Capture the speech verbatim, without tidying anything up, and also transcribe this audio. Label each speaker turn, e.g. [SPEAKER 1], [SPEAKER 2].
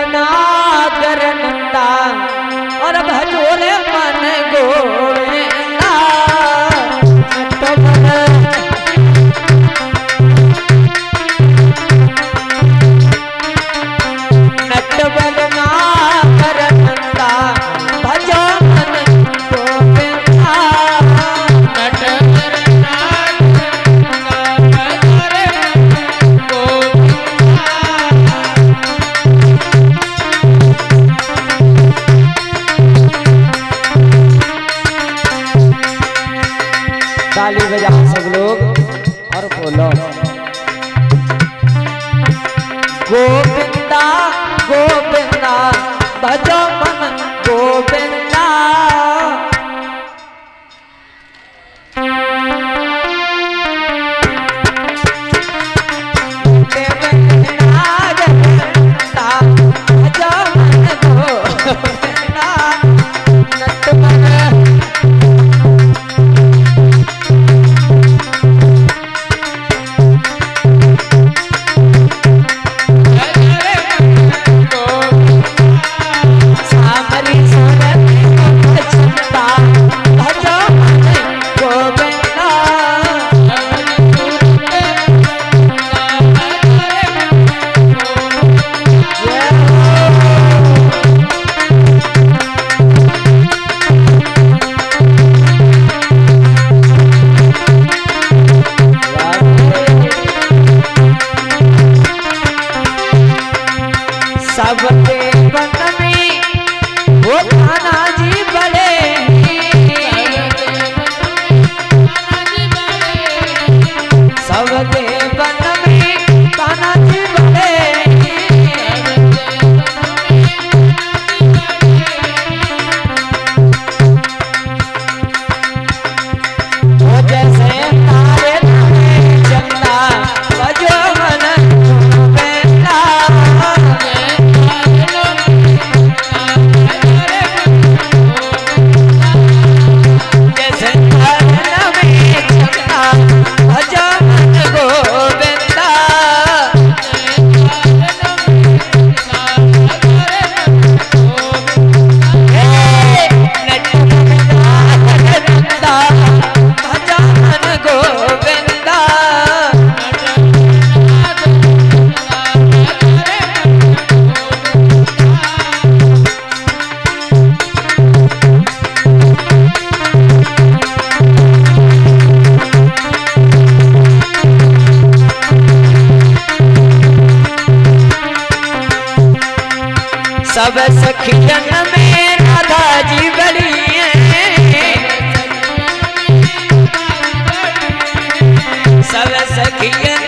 [SPEAKER 1] नागर नंदा और भजोरे मन गोविंदा नटवर नागर नंदा भजो मन गोविंदा नटवर ताली बजाओ सब लोग और बोलो गोविंदा गोविंदा भजो मन गोविंदा भजो मन गोविंदा नटवर सबके वन में वो कान्हा जी बड़े सबके वन में कान्हा जी बड़े वो जैसे तारे चंदा बजो मन सब सखियन में राधा जी बड़ी सब सखियन